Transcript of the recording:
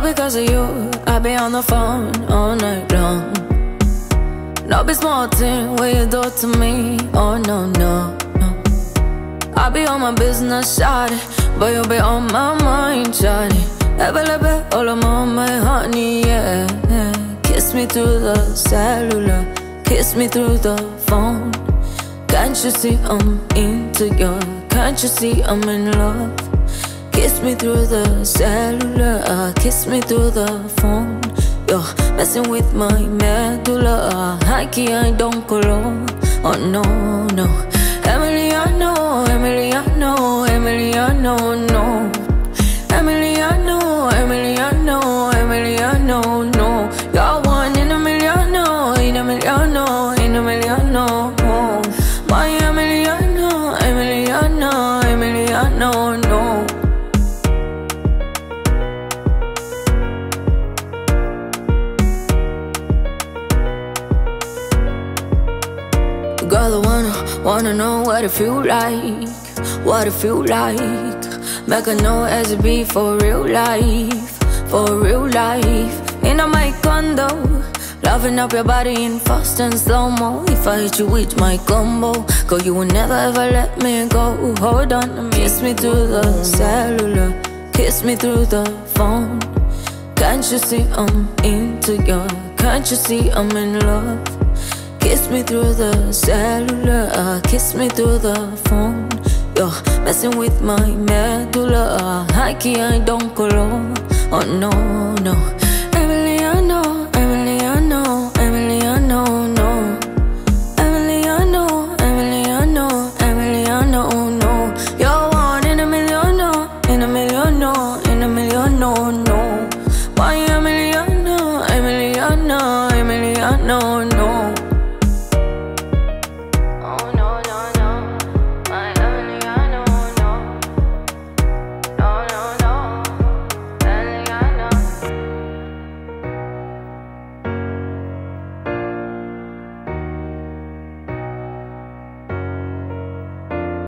because of you, I be on the phone all night long. No be small thing what you do to me. Oh no, no, no. I be on my business, shawty, but you be on my mind, shawty. Every all on my honey, yeah. Kiss me through the cellular, kiss me through the phone. Can't you see I'm into you? Can't you see I'm in love? Kiss me through the cellular, kiss me through the phone. You're messing with my medulla. I don't go low. Oh no, no. Emiliana, Emiliana, Emiliana, no. Emiliana, Emiliana, Emiliana, no. You're one in a million, in a million, in a million, no. My Emiliana, Emiliana, Emiliana, no. Girl, I wanna know what it feel like, what it feel like. Make her know as it be for real life, for real life. In my condo, loving up your body in fast and slow-mo. If I hit you with my combo, girl, you will never ever let me go. Hold on, kiss me through the cellular, kiss me through the phone. Can't you see I'm into you? Can't you see I'm in love? Kiss me through the cellular, kiss me through the phone. You're messing with my medulla. I don't go low. Oh no, no.